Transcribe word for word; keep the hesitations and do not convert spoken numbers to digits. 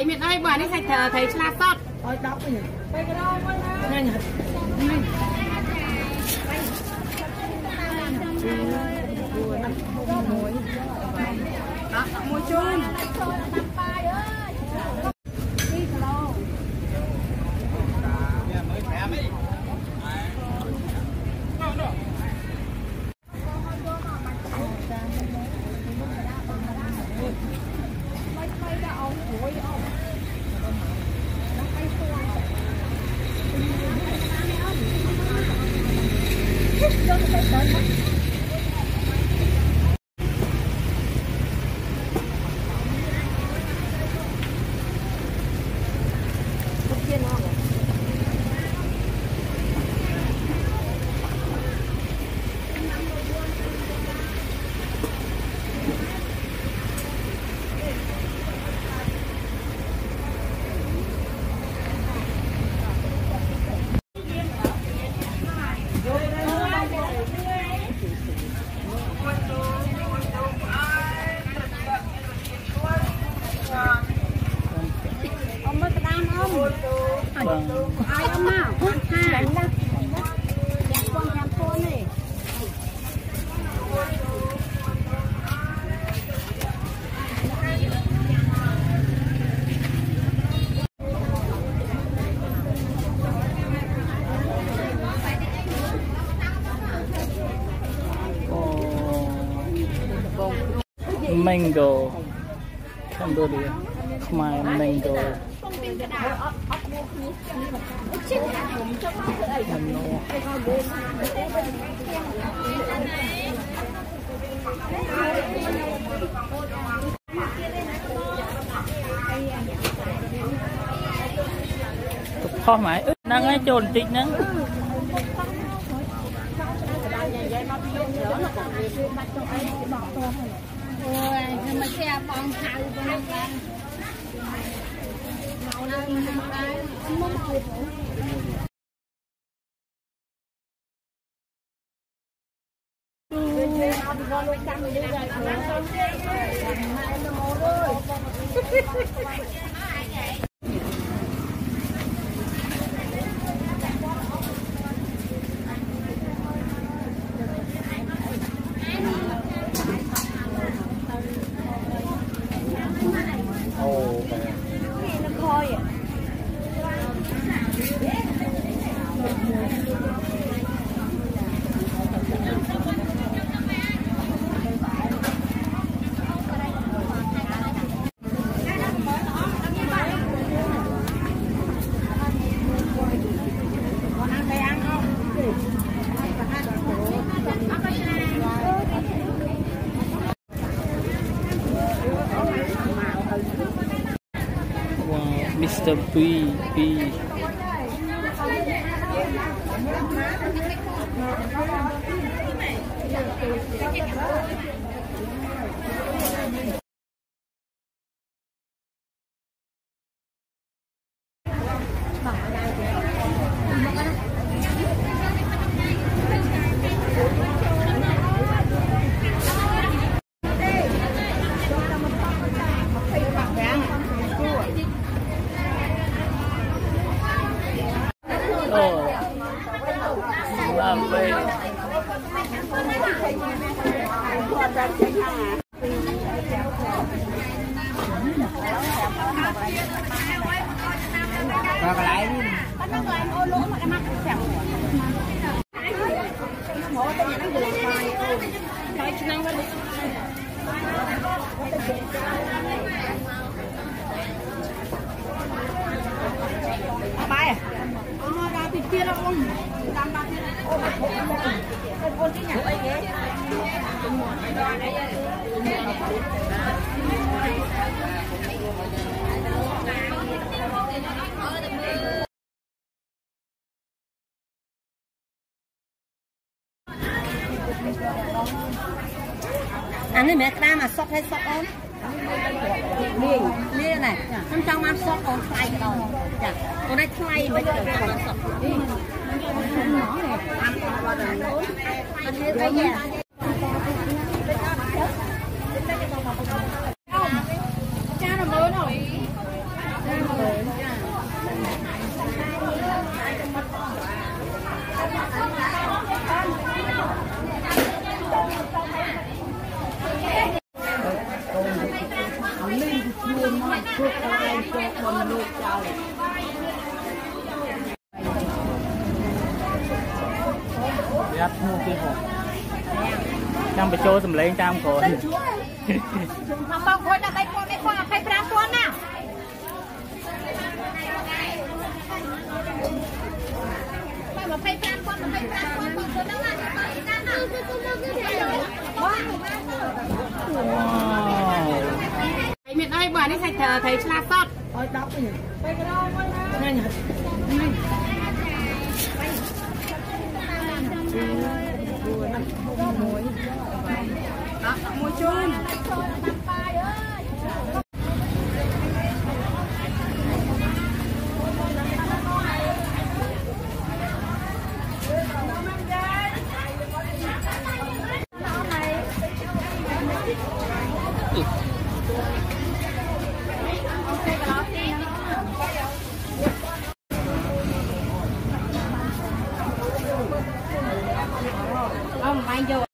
miền ơi bữa nay thầy thầy la sót ôi đọc nhỉ đây cái đâu nhanh nhỉ đó mua chun ai ông nào ha đánh đó con làm con này mango Cambodia Khmer mango khó mãi đang ấy trồn tịnh nắng ôi nhưng mà xe bong thau con này màu nào màu đấy màu Mister B B Và cái lại bay à? Ờ, ra thì kia đâu không? Làm ba kia. Ôn ôn cái nhà ấy ghế. Anh ấy mẹ ta mà sốt hay sốt ôm liền liền này không trong ăn sốt ôm thay đâu dạ con đây thay mấy cái con sốt nhỏ này ăn qua đời luôn anh thấy cái gì cha nó mới rồi Giáp mua kia hộp trong bị trôi sầm lên trong cổ không bao khối là đây con đây con là phải ra con nè mà phải ra con mà phải ra con mà con nó là thầy miền ơi bữa nay thầy thầy thầy la sót ôi đọc nhỉ đây cái đâu ngay nhỉ đó mua chun ông anh vô